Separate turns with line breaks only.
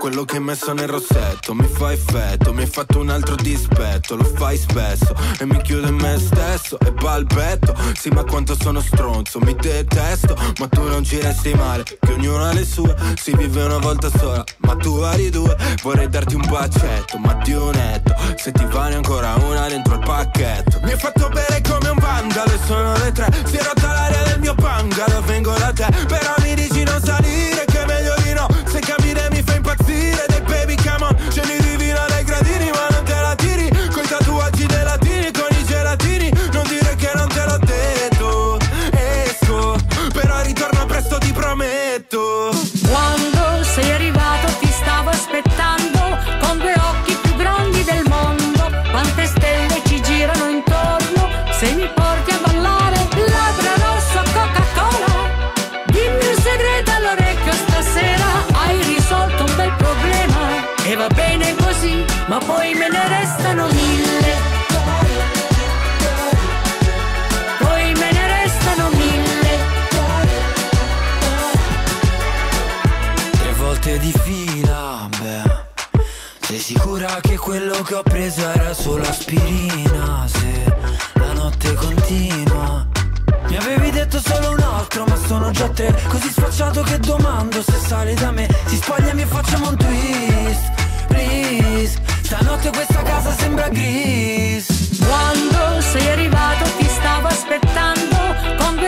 quello che hai messo nel rossetto mi fa effetto, mi hai fatto un altro dispetto, lo fai spesso e mi chiudo in me stesso e balbetto. Sì, ma quanto sono stronzo, mi detesto, ma tu non ci resti male, che ognuno ha le sue, si vive una volta sola, ma tu hai due. Vorrei darti un bacetto, ma di un etto, se ti va ne ancora una dentro il pacchetto. Mi hai fatto bere come un vandalo e sono le 3, si è rotta l'aria del mio bungalow, vengo da te, però mi dici non salire, che è meglio di no, se camminare mi fa impazzire. Dei baby come on, scegli di vino dai gradini, ma non te la tiri, coi tatuaggi dei latini, con i gelatini, non dire che non te l'ho detto. Esco, però ritorno presto, ti prometto.
Quando sei arrivato ti stavo aspettando, con due occhi più grandi del mondo, quante stelle ci girano intorno, se mi porti a ballare, labbra rosso Coca-Cola, dimmi un segreto all'orecchio stasera, hai risolto un bel problema, e va bene così, ma poi me ne restano mille, poi me ne restano mille.
3 volte di fila, beh, sei sicura che quello che ho preso era solo aspirina? Se la notte continua, mi avevi detto solo un altro, ma sono già 3, così sfacciato che domando se sale da me. Si spogliami e facciamo un twist, please. Stanotte questa casa sembra gris.
Quando sei arrivato ti stavo aspettando, con